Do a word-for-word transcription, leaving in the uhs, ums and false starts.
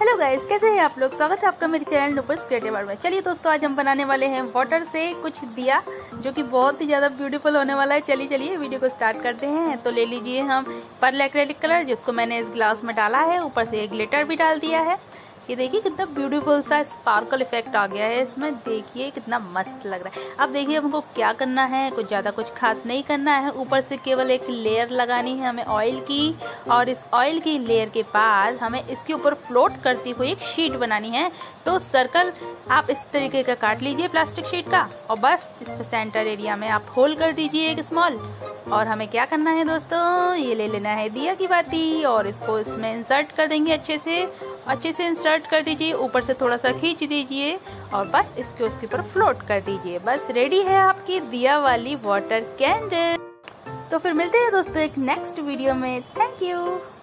Hello guys, कैसे हैं आप लोग। स्वागत है आपका मेरे चैनल नूपुर्स क्रिएटिव वर्ल्ड में। चलिए दोस्तों, आज हम बनाने वाले हैं वाटर से कुछ दिया जो कि बहुत ही ज़्यादा ब्यूटीफुल होने वाला है। चलिए चलिए वीडियो को स्टार्ट करते हैं। तो ले लीजिए हम पर्ल एक्रेलिक कलर, जिसको मैंने इस ग्लास में डाला है। ऊपर से एक ग्लिटर भी डाल दिया है। ये देखिए कितना ब्यूटीफुल सा स्पार्कल इफेक्ट आ गया है इसमें। देखिए कितना मस्त लग रहा है। अब देखिए हमको क्या करना है, कुछ ज़्यादा कुछ खास नहीं करना है। ऊपर से केवल एक लेयर लगानी है हमें ऑयल की, और इस ऑयल की लेयर के बाद हमें इसके ऊपर फ्लोट करती हुई एक शीट बनानी है। तो सर्कल आप इस तरीके का काट लीजिए प्लास्टिक शीट का, और बस इस सेंटर एरिया में आप होल कर दीजिए एक स्मॉल। और हमें क्या करना है दोस्तों, ये ले लेना है दिया की बाती, और इसको इसमें इंसर्ट कर देंगे। अच्छे से अच्छे से इंसर्ट कर दीजिए, ऊपर से थोड़ा सा खींच दीजिए, और बस इसके उसके ऊपर फ्लोट कर दीजिए। बस रेडी है आपकी दिया वाली वाटर कैंडल। तो फिर मिलते हैं दोस्तों एक नेक्स्ट वीडियो में। Thank you.